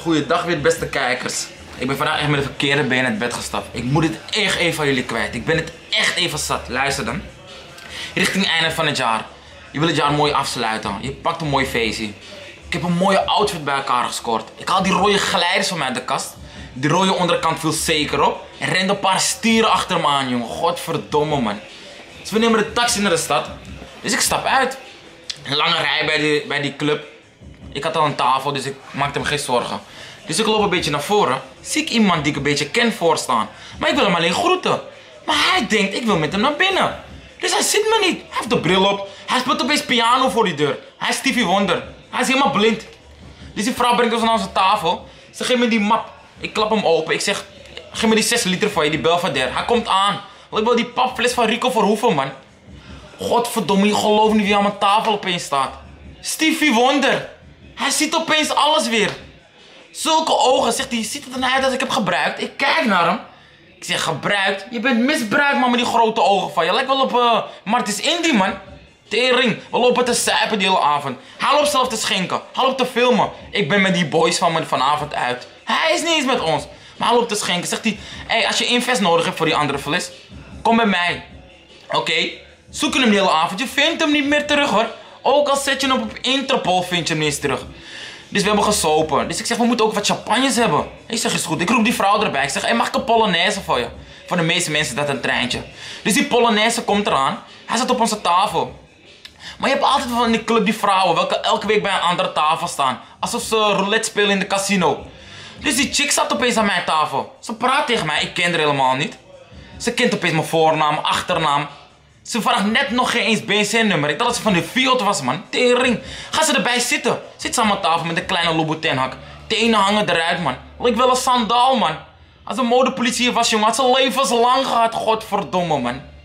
Goeiedag weer, beste kijkers. Ik ben vandaag echt met de verkeerde been in het bed gestapt. Ik moet het echt even aan jullie kwijt. Ik ben het echt even zat. Luister dan. Richting het einde van het jaar. Je wil het jaar mooi afsluiten. Je pakt een mooi feestje. Ik heb een mooie outfit bij elkaar gescoord. Ik haal die rode glijders van mij uit de kast. Die rode onderkant viel zeker op. En rende een paar stieren achter me aan, jongen. Godverdomme, man. Dus we nemen de taxi naar de stad. Dus ik stap uit. Een lange rij bij die club. Ik had al een tafel, dus ik maakte me geen zorgen. Dus ik loop een beetje naar voren. Zie ik iemand die ik een beetje ken voorstaan. Maar ik wil hem alleen groeten. Maar hij denkt, ik wil met hem naar binnen. Dus hij ziet me niet. Hij heeft de bril op. Hij speelt opeens piano voor die deur. Hij is Stevie Wonder. Hij is helemaal blind. Dus die vrouw brengt ons naar onze tafel. Ze geeft me die map. Ik klap hem open. Ik zeg, geef me die 6 liter voor je, die Belvedere. Hij komt aan. Ik wil die papfles van Rico Verhoeven, man. Godverdomme, je gelooft niet wie aan mijn tafel opeens staat. Stevie Wonder. Hij ziet opeens alles weer. Zulke ogen, zegt hij, ziet het er nou uit dat ik heb gebruikt? Ik kijk naar hem. Ik zeg, gebruikt? Je bent misbruikt, man, met die grote ogen van je. Lijkt wel op Martis Indy, man. Tering, we lopen te suipen die hele avond. Hij loopt zelf te schenken, hij loopt te filmen. Ik ben met die boys van me vanavond uit. Hij is niet eens met ons, maar hij loopt te schenken. Zegt hij, hey, als je invest nodig hebt voor die andere fles, kom bij mij. Oké, zoek hem die hele avond. Je vindt hem niet meer terug, hoor. Ook al zet je hem op Interpol, vind je hem niet eens terug. Dus we hebben gesopen. Dus ik zeg, we moeten ook wat champagnes hebben. Ik zeg, is goed. Ik roep die vrouw erbij. Ik zeg, hey, mag ik een Polonaise voor je? Voor de meeste mensen is dat een treintje. Dus die Polonaise komt eraan. Hij zat op onze tafel. Maar je hebt altijd van in die club die vrouwen, welke elke week bij een andere tafel staan. Alsof ze roulette spelen in de casino. Dus die chick zat opeens aan mijn tafel. Ze praat tegen mij. Ik ken haar helemaal niet. Ze kent opeens mijn voornaam, achternaam. Ze vraagt net nog geen eens BC-nummer. Ik dacht dat ze van de Fiat was, man. Tering. Ga ze erbij zitten. Zit ze aan mijn tafel met een kleine Louboutin-hak. Tenen hangen eruit, man. Ik wil een sandaal, man. Als een modepolitie hier was, jongen, had ze levenslang gehad. Godverdomme, man.